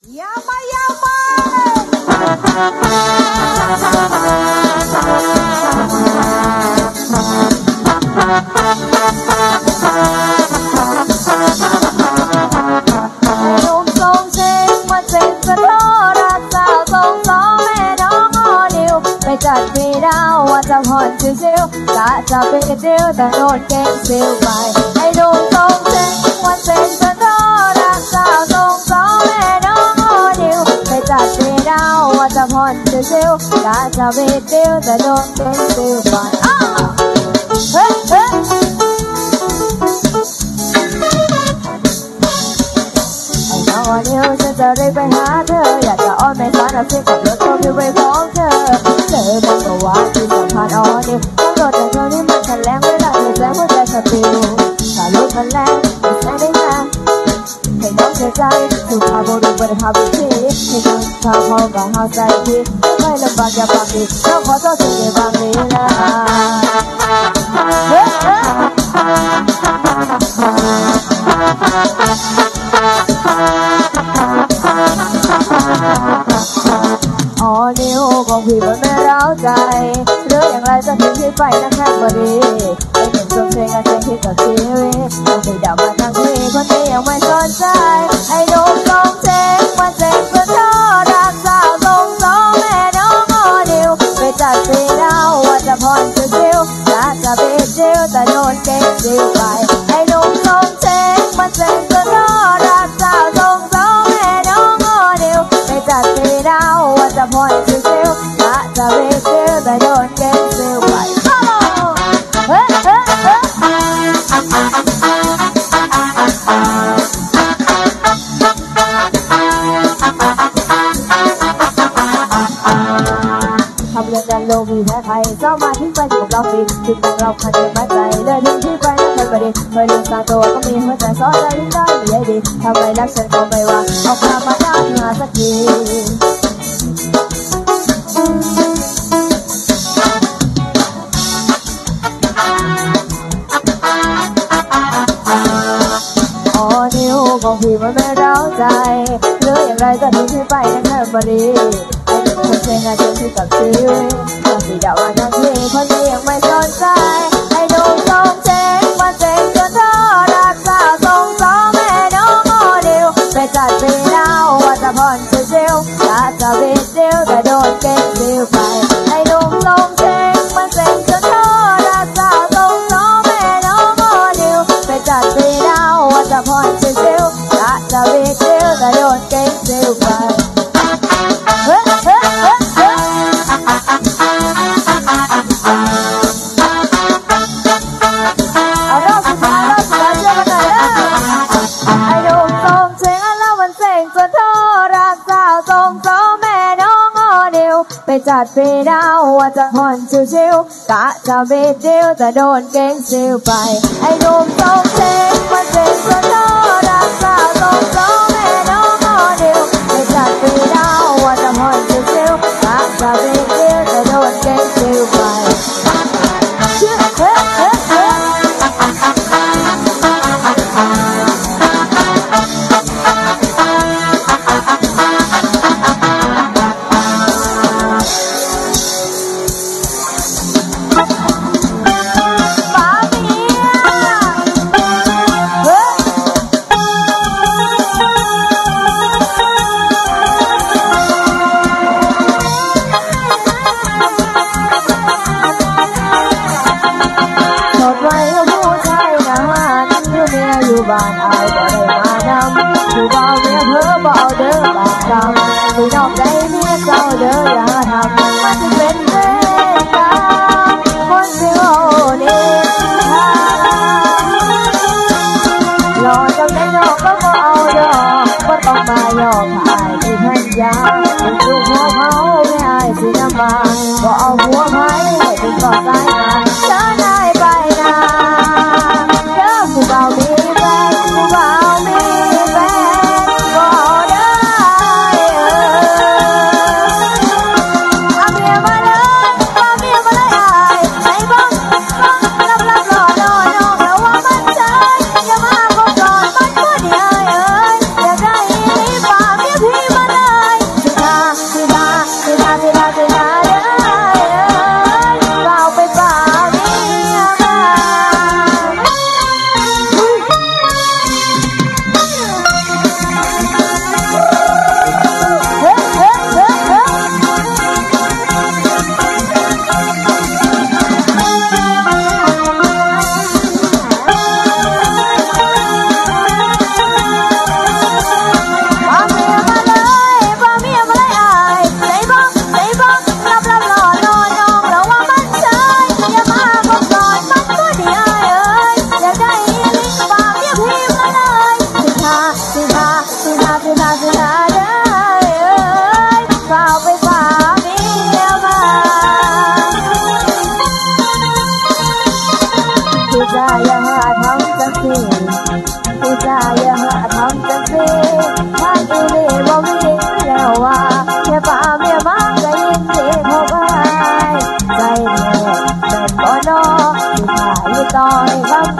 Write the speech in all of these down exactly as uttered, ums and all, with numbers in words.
ยามา ยามาลุงทรงเชงมาเซ็งสะท้อรักสาวทรงสองแม่น้องออนิวไปจัดปีดาวว่าจะผ่อนชิวๆกะจะไปเดียวแต่โดนเก่งซิวไปไอ้ลุงทรงเชงมาเซ็งสะท้อรักสาวทรงสองแม่น้องออนิวไปจัดปีดาวว่าจะผ่อนชิวๆกะจะไปเดียวแต่โดนเก่งซิวไปอ้าวเฮ้เฮ้วันนี้ฉันจะรีบไปหาเธออยากจะอ้อนแม่สาวที่กับรถตัวพี่ไปฟ้องเธอเธอบอกตัวว่าที่สำคัญอ่อนนิ้วรถแต่เธอนี่มันแข็งแรงไม่ได้เลยแรงหัวใจสติวถ้ารถมันแรงไม่ใช่ได้ไงให้น้องเสียใจถูกพาโบดูไปพาไปที่ให้น้องพาพ่อกับหาใจที่ไม่ลำบากอย่าปากดีน้องขอโทษสิ่งที่บางนี้นะเฮ้เฮ้อ๋อนิ้วของพี่มันไม่ร้าวใจหรืออย่างไรจะทิ้งพี่ไปนะแค่บดีไอ้หนุ่มทรงเพลงอาเซนที่กับชีวิตต้องไปด่ามาทั้งที่คนนี้ยังไม่สนใจไอ้หนุ่มทรงเพลงมาเซ็งเพื่อเธอรักสาวทรงสองแม่น้องอ๋อนิ้วไปจัดปีดาวว่าจะผ่อนชิวๆจะจะไปเจียวแต่โดนเก่งซิวไปไอ้หนุ่มทรงเพลงมาเซ็งเพื่อเธอรักสาวทรงสองแม่น้องอ๋อนิ้วไปจัดปีดาวว่าจะผ่อนชิวๆจะจะไปเจียวแต่โดนเก่งซิวไปเฮ้เฮ้เฮ้ทำยังกันโลมีแพ้ใครเจ้ามาทิ้งไปกับเราฟรีถึงแต่เราคันจะมาใจเลยทิ้งที่ไปนั่นเคยประเดี๋ยวเคยลืมตาตัวก็มีหัวใจซ้อนใจทิ้งได้ไม่ใช่ดีทำไมรักฉันก็ไม่ว่าเอาพามาได้มาสักทีอ๋อนิ้วของพี่มันไม่ร้าวใจหรืออย่างไรจะทิ้งที่ไปนั่นเคยประเดี๋ยวคนเซ็งอาจจะที่กับชีวิตต้องไปด่าว่าทั้งที่คนนี้ยังไม่สนใจไอ้หนุ่มทรงเจ๊งมาเซ็งจนเธอรักสาวทรงสองแม่น้องอ๋อนิวไปจัดปีดาวว่าจะผ่อนชิวๆจะจะไปเดียวแต่โดนเก่งซิวไปไอ้หนุ่มทรงเจ๊งมาเซ็งจนเธอรักสาวทรงสองแม่น้องอ๋อนิวไปจัดปีดาวว่าจะผ่อนชิวๆจะจะไปเดียวแต่โดนเก่งซิวไปเฮ้เฮ้เฮ้เฮ้เอารอบสุดท้ายรอบสุดท้ายเชื่อกันหน่อยนะไอ้หนุ่มทรงเชงแล้วมันเซ็งจนเธอรักสาวทรงสองแม่น้องอ๋อนิวไปจัดปีดาวว่าจะผ่อนชิวๆกะจะไปเดียวแต่โดนเก่งซิวไปไอ้หนุ่มทรงเชงมันเซ็งจนเธอรักสาวทรงสองแม่น้องอ๋อนิวไปจัดปีดาวว่าจะผ่อนชิวๆกะจะไปเดียวแต่โดนเก่งซิวไปเชื่อเฮ้เฮ้เฮ้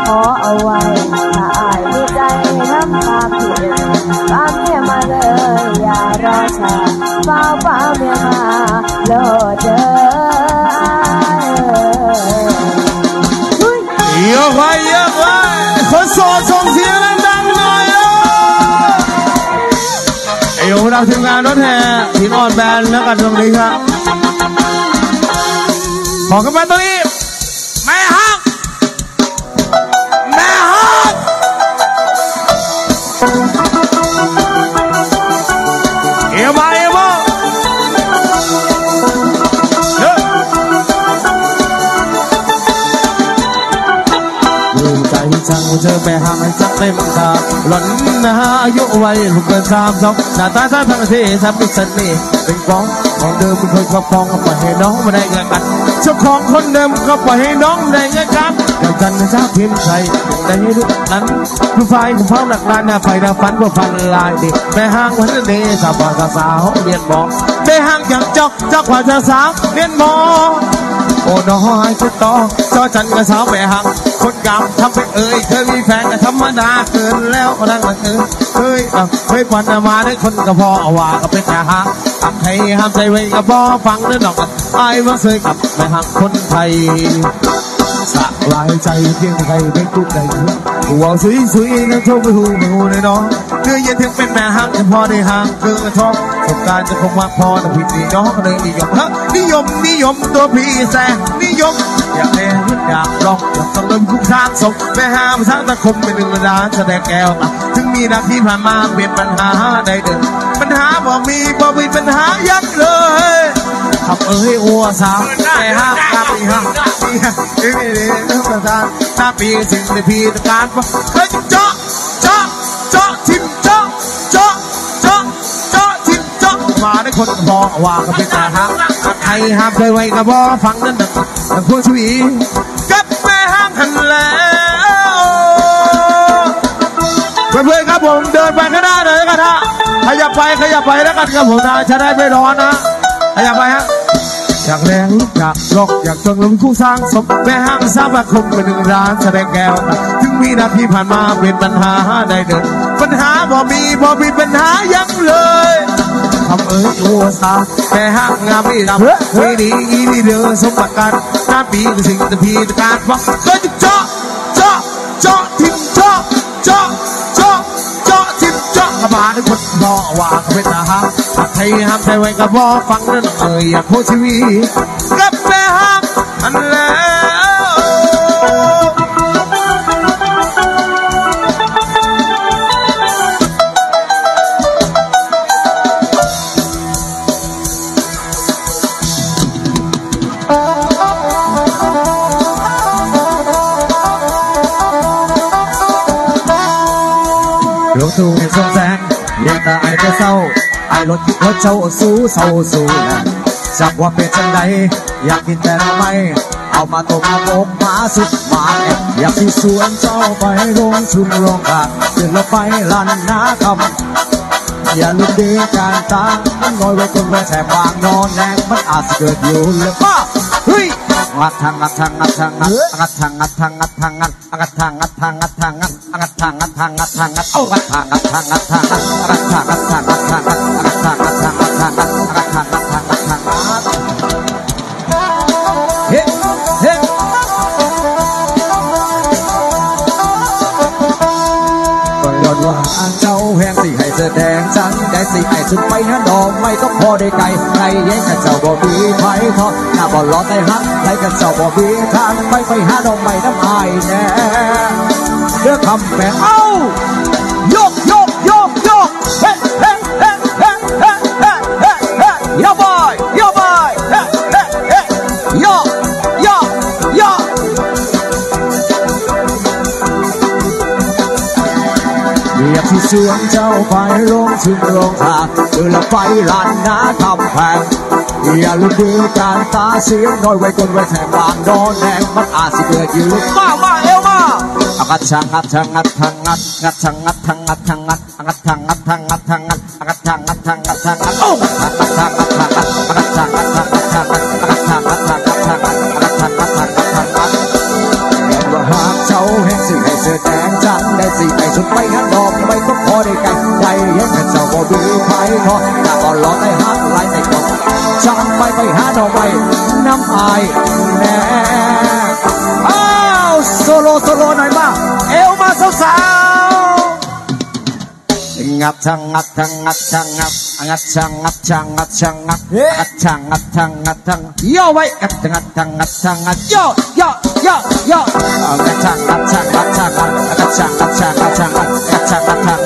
ขอเอาไว้ถ้าอายมีใจทำตามที่ตามเมียมาเลยอย่ารอช้าเฝ้าเฝ้าเมียมาโลดเด้อยกไว้ยกไว้คนโสดส่งเสียงดังๆหน่อยไอ้โยเราทีมงานรถแห่ทีมออนแบนแล้วกันตรงนี้ครับขอกันมาตรงนี้แม่ฮักแม่ฮักเอวมาเอวมาช่างเธอไปห่างให้จักเต็มตาหล่อนนะอายุวัยลูกเกินสามสองหน้าตาท่าทางเท่ทำให้ฉันนี่เป็นกองของเดิมมันเคยครอบครองก็ปล่อยให้น้องมาได้เงินกันเจ้าของคนเดิมก็ปล่อยให้น้องได้เงินกันอย่างจันทร์จ้าเพียงใครแต่ให้ลูกนั้นลูกไฟของพ่อหนักลานหน้าไฟหน้าฝันว่าฟันลายดิแม่ห้างวันนี้สาวสาวสาวเรียนบอกแม่ห้างอย่างจอกจอกกว่าสาวสาวเรียนบอกโอ้น้อยจะต่อจอจันกับสาวแม่หักคนกำทำไปเอ่ยเคยมีแฟนก็ธรรมดาเกินแล้วนั่งมาเกินเฮ้ยเฮ้ยปันมาได้คนก็พอว่าก็เป็นแค่หักหักให้ห้ามใจไว้ก็พอฟังเรื่องดอกไอ้มาเคยกับแม่หักคนไทยสบายใจเพียงใครไม่พูดใดหัวสวยสวยนั่งชมไปหูไปหูเลยน้องเนื้อเย็นถึงเป็นแม่หักยังพอได้ห่างเกินท้องสงการจะคงมากพอแต่พี่ตีน้องก็เลยนิยมฮะนิยมนิยมตัวพี่แสงนิยมอยากเล่นอยากร้องอยากต้องเริ่มคุกคามส่งแม่ห้ามสร้างตะคมเป็นหนึ่งระดาแสดงแก้วถึงมีนาทีผ่านมาเปลี่ยนปัญหาใดเดิมปัญหาบ่มีบ่มีปัญหายักเลยขับเอ้ยอัวสาวแม่ห้ามตาปีห้ามปีห้ามเอ้ยเอ้ยเอ้ยประธานตาปีสิ่งในพีตะการว่าเฮ้ยเจาะเจาะเจาะทิมเจาะเจาะเจาะเจาะทิมเจาะมาได้คนบอกว่าก็เป็นแต่ห้ามใครห้ามเคยไว้ก็บอกฟังนั่นน่ะแต่พวกชีวิตกับแม่ห้ามหันแล้วเพื่อนๆครับผมเดินไปข้างหน้าหน่อยแล้วกันฮะขยับไปขยับไปแล้วกันครับผมนะจะได้ไม่ร้อนนะขยับไปฮะอยากแรงอยากรอกอยากจนลงคู่สร้างสมแม่ห้างสร้างมาคมเป็นหนึ่งร้านแสดงแก้วถึงมีนาทีผ่านมาเป็นปัญหาได้เดินปัญหาบ่มีบ่มีปัญหายังเลยทำเอ้ยโอ้สาวแม่ห้างงามไม่ดำไม่ดีอีนี่เดือสมบัติกันหน้าปีคือสิ่งตะพีตะการว่าเคยจะเจาะเจาะเจาะทิ้งเจาะเจาะเจาะเจาะทิ้งเจาะกระบาดให้คนบอกว่าเขาเป็นทหารใครห้ามใจไว้กระบอกฟังนั่นเอ่ยอยากโคชีวิตกับแม่ห้างอันแล้วรถตู้ส่งแสงเรียกแต่ไอ้จะเศร้าไอ้รถรถเจ้าสู้เศร้าสู้นะจับว่าเป็นจังใดอยากกินแต่เราไม่เอามาตกมาโบกมาสุดมาแอบอยากที่สวนเจ้าไปลงชุมลงกาเดินเราไปลันนาคำอย่าลืมดีการตาน้อยไว้คนไว้แถบบางนอนแรงมันอาจจะเกิดอยู่เลยป้าเฮ้ยงัดทางงัดทางงัดทางงัดงัดทางงัดทางงัดทางงัดงัดทางงัดทางงัดทางงัดงัดทางงัดทางงัดทางงัดเอางัดทางงัดทางงัดทางงัดงัดทางงัดทางงัดทางงัดงัดทางงัดทางงัดทางงัดงัดทางงัดทางงัดทางงัดเฮ้เฮ้ก็ย้อนว่าเจ้าแห่งสิให้แสดงจังได้สิให้สุดไปนะดอกไม่ต้องพอได้ไกลใครแย่งกันเจ้าบ่มีไผ่ทอดหน้าบ่ล้อได้ฮักใครกันเจ้าบ่มีทางไปไปหาดอกไม้น้ำอายแน่เด้อคำแปลเอ้ายกยกยกยกเฮ้เฮ้เฮ้เฮ้เฮ้เฮ้เฮ้เฮ้ยอบอยยอบอยเฮ้เฮ้เฮ้ยอยอยอยอยากที่สวนเจ้าไปลงถึงลงทางเดินละไปลานนาทำแพงอย่าลืมดูการตาเสียงน้อยไว้คนไว้แถบบางนอนแดงมันอาจจะเกิดอยู่มามาเอวมางัดทางงัดทางงัดทางงัดงัดทางงัดทางงัดทางงัดงัดทางงัดทางงัดทางงัดงัดทางงัดทางงัดทางงัดโอ้งัดทางงัดทางงัดงัดทางงัดทางงัดทางงัดงัดทางงัดทางงัดทางงัดงัดทางงัดทางงัดทางงัดเห็นว่าหากเจ้าแห่งสิ่งทอแต่ก็รอได้ฮักไล่แต่ก็ช่างไปไปหาดอกไม้น้ำอายแน่อ้าวโซโลโซโลหน่อยมาเอวมาสาวงัดชังงัดชังงัดชังงัดงัดชังงัดชังงัดชังงัดงัดชังงัดชังงัดชังย่อไว้งัดงัดชังงัดชังงัดย่อย่อย่อย่อย่งัดชังงัดชังงัดชังงัดงัดชังงัดชังงัดชังงัดชังงัดชัง